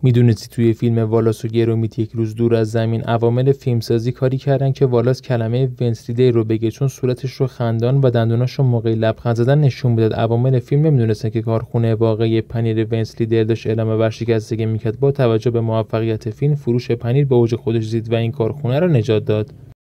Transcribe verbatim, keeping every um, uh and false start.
میدونستی توی فیلم والاس و گرومیت یک روز دور از زمین عوامل فیلمسازی کاری کردن که والاس کلمه ونسلی دی رو بگه، چون صورتش رو خندان و دندوناش رو موقع لبخند زدن نشون میداد. عوامل فیلم نمیدونستن که کارخونه واقعی پنیر ونسلی دی داشت اعلام ورشکستگی میکرد. با توجه به موفقیت فیلم، فروش پنیر به اوج خودش رسید و این کارخونه رو نجات داد.